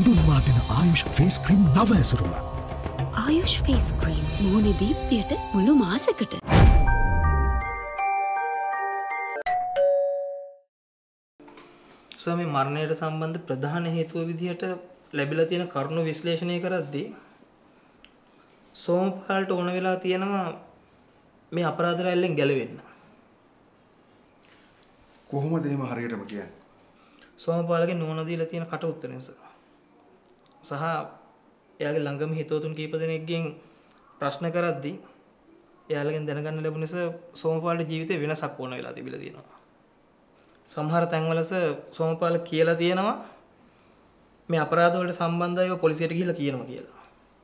හඳුන්වා දෙන ආයුෂ් face cream නව ඇසුරුම. ආයුෂ් ෆේස් ක්‍රීම් මුහුණේ දීප්තියට මුළු මාසෙකට. මේ මරණයට සම්බන්ධ ප්‍රධාන හේතුව විදිහට ලැබිලා තියෙන කරුණු විශ්ලේෂණය කරද්දී සෝමපාලට ඕන වෙලා තියෙනවා මේ අපරාධ රැල්ලෙන් ගැලවෙන්න. කොහොමද එහෙම හරියටම කියන්නේ? සෝමපාලගේ නෝන දීලා තියෙන කට උත්තර නිසා. සහ එයාගේ ළඟම හිතවතුන් කීප දෙනෙක්ගෙන් ප්‍රශ්න කරද්දී එයාලගෙන් දැනගන්න ලැබුණ නිසා සෝමපාලගේ ජීවිතේ වෙනසක් වුණ වෙලා තිබිලා තියෙනවා. සමහර තැන්වල සෝමපාල කියලා තියෙනවා මේ අපරාධ වලට සම්බන්ධව පොලිසියට ගිහිල්ලා කියනවා කියලා.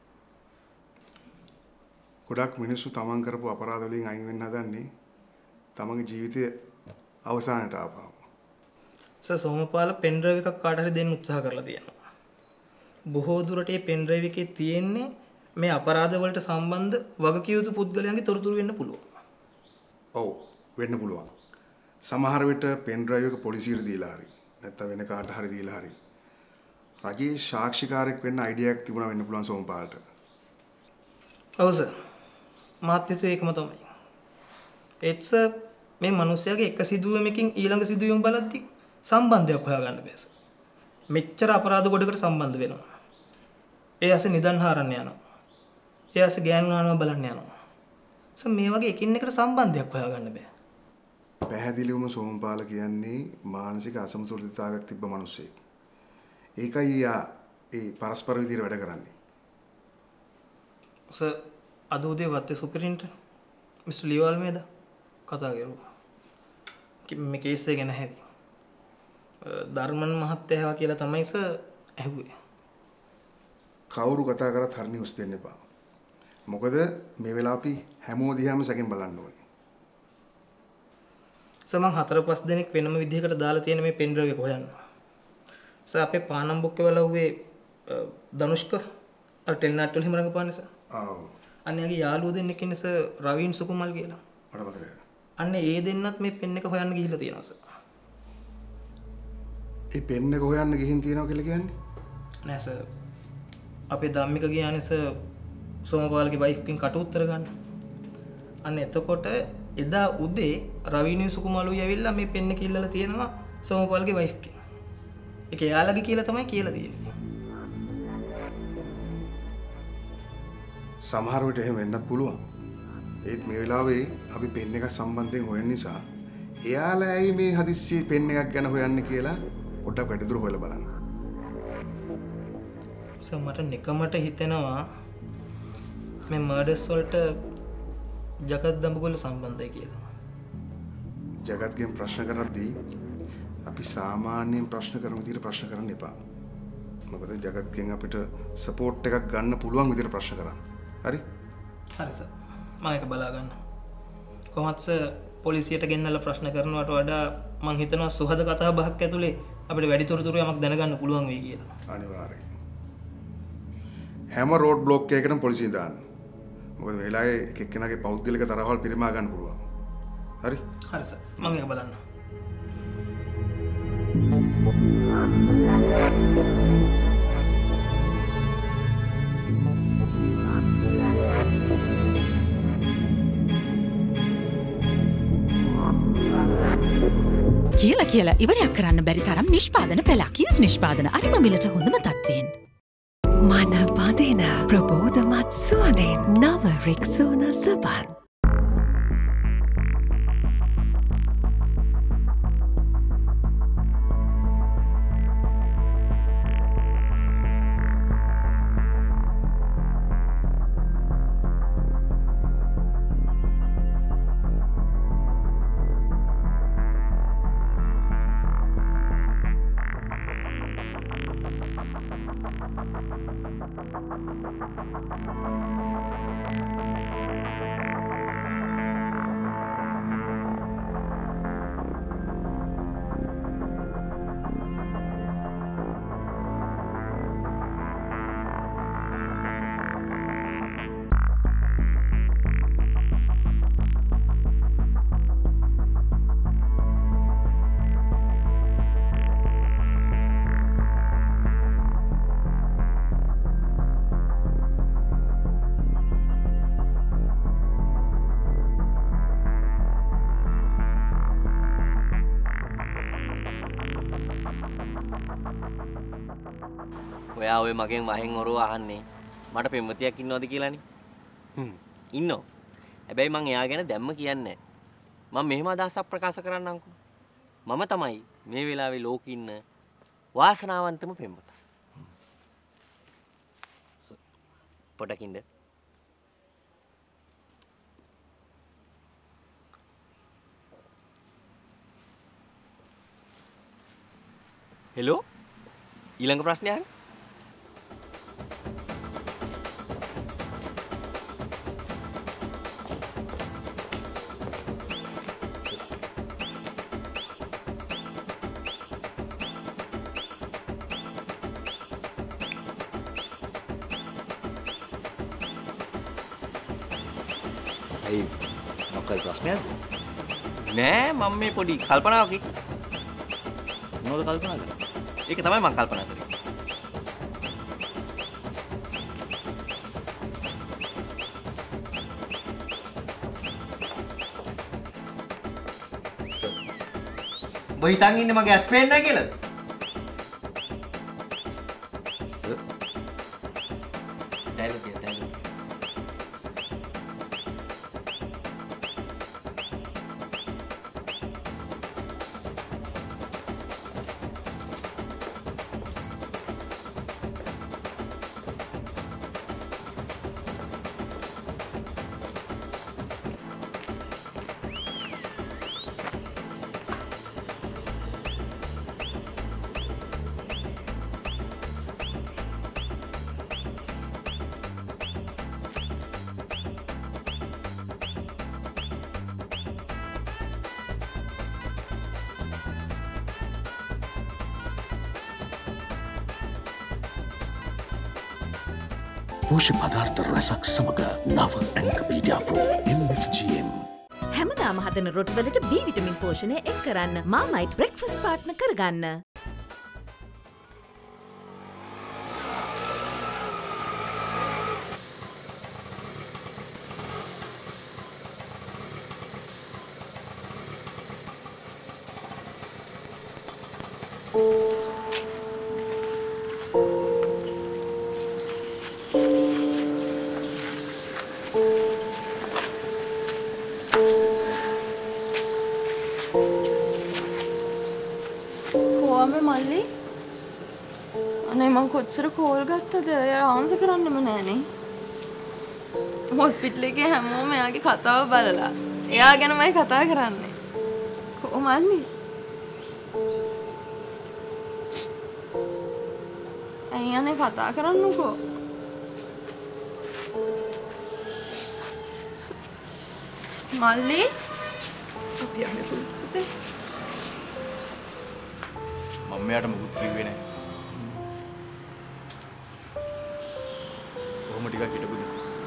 ගොඩක් මිනිස්සු තමන් කරපු අපරාධ වලින් අයින් වෙන්න හදන්නේ තමන්ගේ ජීවිතයේ අවසානයට ආපහු. සෝමපාල පෙන් ඩ්‍රයිව් එකක් කාට හරි දෙන්න උත්සාහ කරලා තියෙනවා. බොහෝ දුරට මේ පෙන් ඩ්‍රයිව් එකේ තියෙන්නේ මේ අපරාධ වලට සම්බන්ධ වගකිය යුතු පුද්ගලයන්ගේ තොරතුරු වෙන්න පුළුවන්. ඔව් වෙන්න පුළුවන්. සමහර විට පෙන් ඩ්‍රයිව් එක පොලිසියට දීලා හරි නැත්නම් වෙන කාට හරි දීලා හරි රජයේ සාක්ෂිකාරයෙක් වෙන්න අයිඩියා එකක් තිබුණා වෙන්න පුළුවන් සෝමපාලට. ඔව් සර්. මාත් හිතුවේ ඒකම තමයි. ඒත් මේ මිනිස්යාගේ එක සිදුවීමකින් ඊළඟ සිදුවීම බලද්දි සම්බන්ධයක් හොයාගන්න බෑ සර්. මෙච්චර අපරාධ ගොඩකට සම්බන්ධ වෙනවා. ඒ ඇස නිදන් හරන්න යනවා. ඒ ඇස ගෑනුනානවා බලන්න යනවා. සර් මේ වගේ එකින් එකට සම්බන්ධයක් හොයාගන්න බෑ. පැහැදිලිවම සෝමපාල කියන්නේ මානසික අසමතුලිතතාවයක් තිබ්බ මිනිස්සෙක්. ඒකයි යා ඒ පරස්පර විදිහට වැඩ කරන්නේ. සර් අද උදේ වත්තේ සුපිරින්ට මිස්ටර් ලියවල් මේද කතා කරුවා. මේ කේස් එක ගැන හැවි. ධර්මන් මහත්තයා කියලා තමයි සර් ඇහුවේ. කවුරු කතා කරත් හරි නිවුස් දෙන්න එපා. මොකද මේ වෙලාව අපි හැමෝ දිහාම සැකෙන් බලන්න ඕනේ. සමන් 4-5 දෙනෙක් වෙනම විදිහකට දාලා තියෙන මේ පෙන් ඩ්‍රයිව් එක හොයන්න. සර් අපේ පානම් බොක්කේ වල උවේ ධනුෂ්ක අර ටෙල්නාට් වල හිම රඟපාන්නේ සර්. ආව්. අන්නේගේ යාළුවෝ දෙන්නෙක් ඉන්නේ සර් රවීන් සුකුමල් කියලා. මට මතකයි. අන්නේ ඒ දෙන්නත් මේ පෙන් එක හොයන්න ගිහිල්ලා තියෙනවා සර්. ඒ පෙන් එක හොයන්න ගිහින් තියෙනවා කියලා කියන්නේ? නෑ සර්. අපේ ධම්මික ගියානේ සර් සෝමපාලගේ වයිෆ්ගෙන් කට උත්තර ගන්න. අන්න එතකොට එදා උදේ රවීන් සුකුමලුයි ඇවිල්ලා මේ පෙන් එක ඉල්ලලා තියෙනවා සෝමපාලගේ වයිෆ්ගෙන්. ඒක එයාලගේ කියලා තමයි කියලා තියෙන්නේ. සමහර විට එහෙම වෙන්නත් පුළුවන්. ඒත් මේ වෙලාවේ අපි පෙන් එක සම්බන්ධයෙන් හොයන නිසා එයාලා ඇයි මේ හදිස්සියේ පෙන් එකක් ගැන හොයන්නේ කියලා පොඩ්ඩක් වැඩිදුර හොයලා බලන්න. මට නිකමට හිතෙනවා මේ මර්ඩර්ස් වලට ජගත් දඹගොල්ල සම්බන්ධයි කියලා. ජගත්ගෙන් ප්‍රශ්න කරද්දී අපි සාමාන්‍යයෙන් ප්‍රශ්න කරන විදිහට ප්‍රශ්න කරන්න එපා. මොකද ජගත්ගෙන් අපිට සපෝට් එකක් ගන්න පුළුවන් විදිහට ප්‍රශ්න කරන්න. හරි? හරි සර්. මම ඒක බලා ගන්න. කොහොමද සර් පොලිසියට ගෙන්නලා ප්‍රශ්න කරනවට වඩා මම හිතනවා සුහද කතා බහක් ඇතුලේ අපිට වැඩි තොරතුරු යමක් දැනගන්න පුළුවන් වෙයි කියලා. අනිවාර්යයෙන්. හැම රෝඩ් බ්ලොක් එකකටම පොලිසිය දාන්න. මොකද මේ වෙලාවේ එක එක්කෙනාගේ පෞද්ගලික තරහවල් පිරිමා ගන්න පුළුවන්. හරි? හරි සර්. මම ඒක බලන්න. කියලා ඉවරයක් කරන්න බැරි තරම් නිෂ්පාදන පෙළක්. කිල්ස් නිෂ්පාදන අරිම මිලට හොඳම තත්ත්වයෙන්. මන බඳින ප්‍රබෝධමත් සුවඳෙන් නව රික්සෝන සබන්. ඔයා ඔය මගෙන් වහෙන් ඔරුව අහන්නේ මට පෙම්වතියක් ඉන්නවද කියලානේ. ඉන්නෝ. හැබැයි මං එයා ගැන දැම්ම කියන්නේ නැහැ. මම මෙහෙම අදහසක් ප්‍රකාශ කරන්නම්කෝ. මම තමයි මේ වෙලාවේ ලෝකෙ ඉන්න වාසනාවන්තම පෙම්වතා. පොඩකින්ද හෙලෝ ඊළඟ ප්‍රශ්නය අහන්න. අයි මොකක්ද ප්‍රශ්නයද? නෑ මම මේ පොඩි කල්පනාවක් එක්ක. මොනවද කල්පනා කරන්නේ? ඒක තමයි මම කල්පනා කරේ. ඔබ හිතන් ඉන්නේ මගේ ඇස් පේන්නේ නැහැ කියලාද? සර්. ඩයලොග් එක ඩයලොග්. පෝෂ්‍ය පදාර්ථ රසක් සමග නව ඇන්කපීඩියා ප්‍රෝ MFGM. හැමදාම හදන රොටිවලට B විටමින් පෝෂණය එක් කරන්න මාමයිට් බ්‍රෙක්ෆාස්ට් පාර්ට්නර් කරගන්න. මල්ලි අනේ මං කොච්චර කෝල් ගත්තද එයා ආන්සර් කරන්නෙම නෑනේ. හොස්පිටල් එකේ හැමෝම එයාගේ කතාව බලලා එයා ගැනමයි කතා කරන්නේ. කො මල්ලි ඇයි අනේ කතා කරන්නකෝ. මල්ලි අපි යන්නේ පුතේ. මම මෙයාට මුකුත් කිව්වේ නැහැ. කොහොම ටිකක් හිටපුද?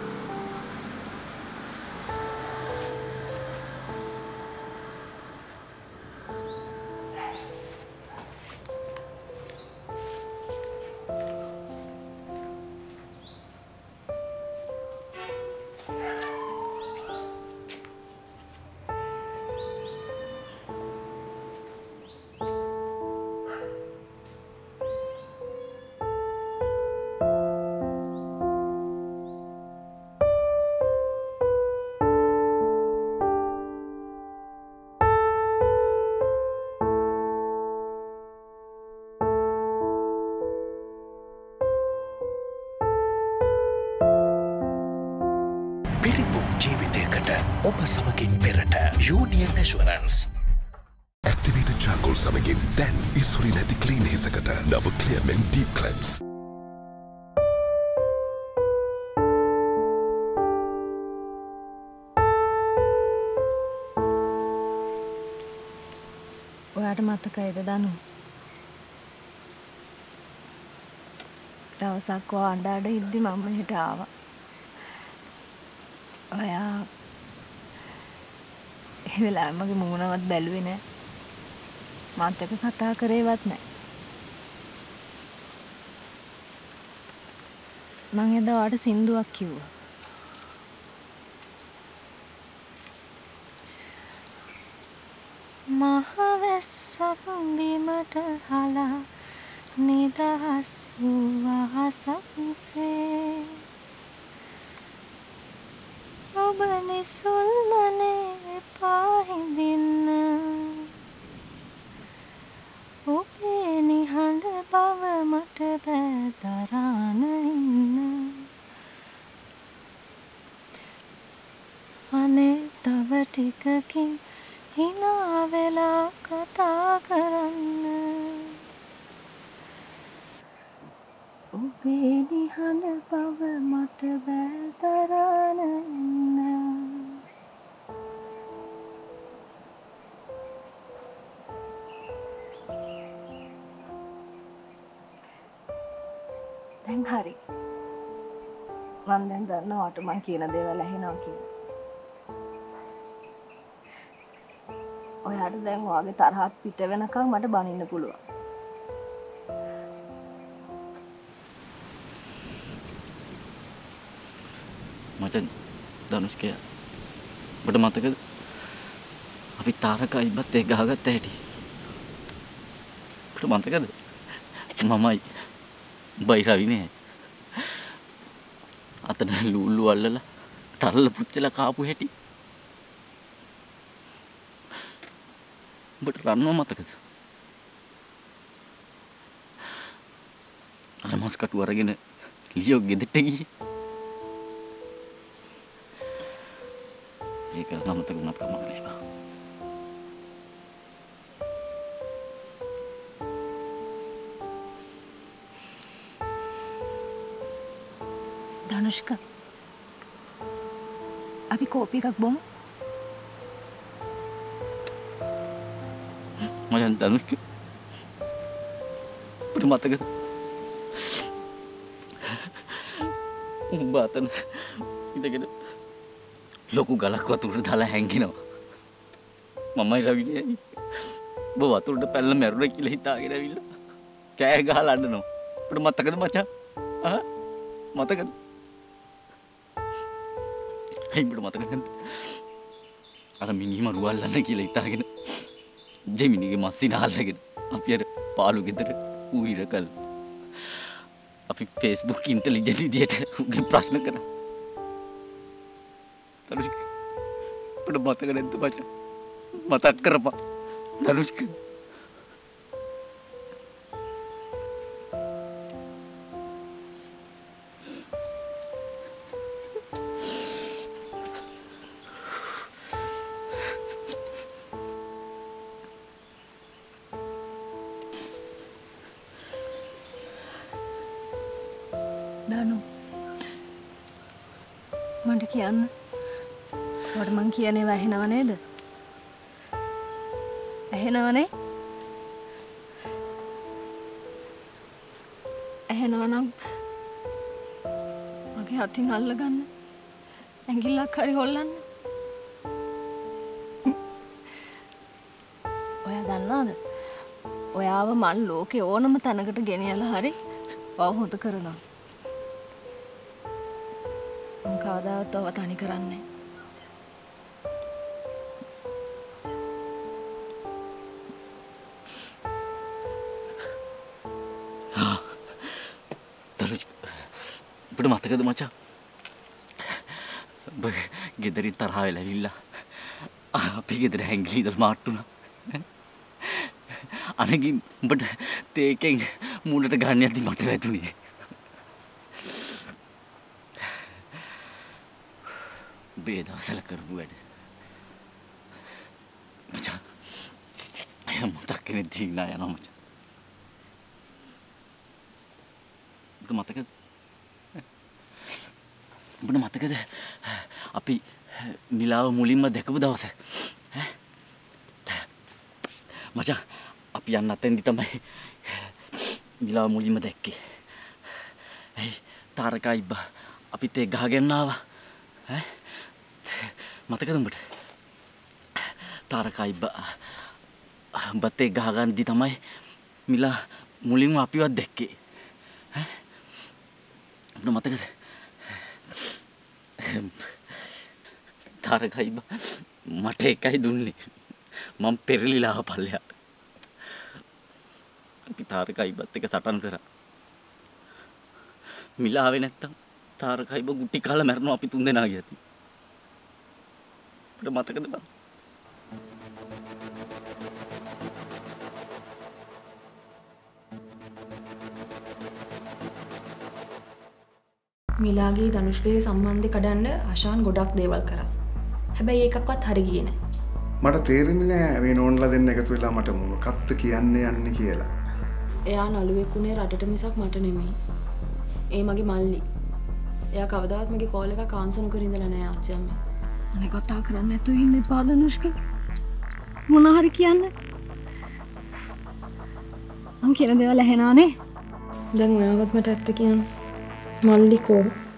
ඔබ සමගින් පෙරට Union Assurance. Activated charcoal සමගින් දැන් ඉස්සුරි නැති ක්ලීන් හිසකට නව Clearment Deep Cleanse. ඔයාට මතකයිද දනු? දවසක් ඔයා අඬ ඉද්දි මම මෙහෙට ආවා. ඔයා ඒ වෙලාවෙ මගේ මූණවත් බැලුවේ නෑ. මාත් එක්ක කතා කරේවත් නෑ. මං එදා ඔයාට සින්දුවක් කිව්වා. මහවැස්සක් බිමට හලා නිදහස් වූ අහසක්සේ ඔබ නිසුල්මනේ පාහිඳින්න ඔබේ නිහඬ බව මට බැදරාන ඉන්න අනේ තව ටිකකින් hina වෙලා කතා කරන්න ඔබේ නිහඬ බව මට බැදරාන ඉන්න දැන් හරි මම දැන් දන්නවට මං කියන දේවල් ඇහෙනවා කියලා ඔයාට දැන් ඔයාගේ තරහත් පිට වෙනකම් මට බනින්න පුළුවන්. මචං ධනුෂ්කයා ඔබට මතකද? අපි තාරකා ඉබ්බත් එක්ක ගහගත්ත හැටි. ඔබට මතකද? මමයි බයි රවිනේ. අතන ලූලු අල්ලලා තරල පුච්චලා කාපු හැටි. ඔබට රන්නව මතකද? අර මස් කටු අරගෙන ලියෝ ගෙදරට ගියේ. ඒක මතක වුණත් කමක් නෑ බා. ධනුෂ්ක අපි කෝපි එකක් බොමු. මචං ධනුෂ්ක ඔබට මතකද? උඹ අතන ඉඳගෙන ලොකු ගලක් වතුරට දාලා හැංගෙනවා. මමයි රවිනේ ඔබ වතුරට පැනලා මැරුණා කියලා හිතාගෙන ඇවිල්ලා කෑ ගහලා අඬනවා. ඔබට මතකද මචං? මතකද? උඹට මතක නැද්ද? අර මිනිහම රුවල්ලන්න කියලා හිතාගෙන ජෙමිනිගේ මස්සින අල්ලගෙන අපි අර පාළු ගෙදර ඌහිර කළා. අපි Facebook ඉන්ටෙලිජන්ට් විදියට උගෙන් ප්‍රශ්න කරා. ධනුෂ්ක ඔබට මතක නැද්ද මචං? මතක් කරපන් ධනුෂ්ක. දනු මට කියන්න ඔයාට මං කියන ඒවා ඇහෙනව නේද? ඇහෙනවනේ? ඇහෙනව නම් මගේ අතින් අල්ලගන්න ඇඟිල්ලක් හරි හොල්ලන්න. ඔයා දන්නවද? ඔයාව මන් ලෝකේ ඕනම තැනකට ගෙනියලා හරි ඔව හොද කරනවා. මං කවදාවත් ඔව තනි කරන්නේ. ඔබට මතකද මචං? ඔබ ගෙදරින් තරහ වෙලා ඇවිල්ලා අපි ගෙදර හැංගිලි ඉඳලා මාට්ටුණා. අනගින් ඔබට තේකෙන් මූණට ගන්න යද්දි මට වැදුනේ. බේදවසල කරපු වැඩ. මචං මතක් කෙනෙක් දිනා යනවා මචං. ඔබට මතකද? ඔබට මතකද අපි මිලාව මුලින්ම දැකපු දවස? මචං අපි යන්න අතෙන්දි තමයි මිලාව මුලින්ම දැක්කේ. ඇයි තාරකා ඉබ්බා අපිත් ඒ ගහගෙන ආවා. මතකද උඹට? තාරකා ඉබ්බා බත් ඒ ගහ ගන්නදී තමයි මිලා මුලින්ම අපිවත් දැක්කේ. ඔබට මතකද? තාරකා ඉබ්බා මට එකයි දුන්නේ. මම පෙරලිලා ආපල්ලයා. අපි තාරකයිබත් එක සටන් කරා. මිලාවේ නැත්තම් තාරකයිබ ගුටි කාලා මැරෙනවා අපි තුන් දෙනා ගියති. අපිට මතකද බං? මිලාගේ ධනුෂ්ගේ සම්බන්ධය කඩන්න ආශාන් ගොඩක් දේවල් කරා. හැබැයි ඒකක්වත් හරි ගියේ නැහැ. මට තේරෙන්නේ නෑ මේ නෝන්ලා දෙන්න එකතු වෙලා මට මොකක්ද කියන්නේ යන්නේ කියලා. එයා නළුවෙක් උනේ රටට මිසක් මට නෙමෙයි. ඒ මගේ මල්ලි. එයා කවදාවත් මගේ කෝල් එකක් ආන්සර් නොකර ඉඳලා නෑ ආච්චි අම්මේ. අනේ කතා කරන්න නැතුව ඉන්න එපා ධනුෂ්ක. මොන හරි කියන්න. මං කියන දේවල් ඇහෙනානේ. දැන් ඔයාවත් මට ඇත්ත කියන්න. මල්ලි කෝ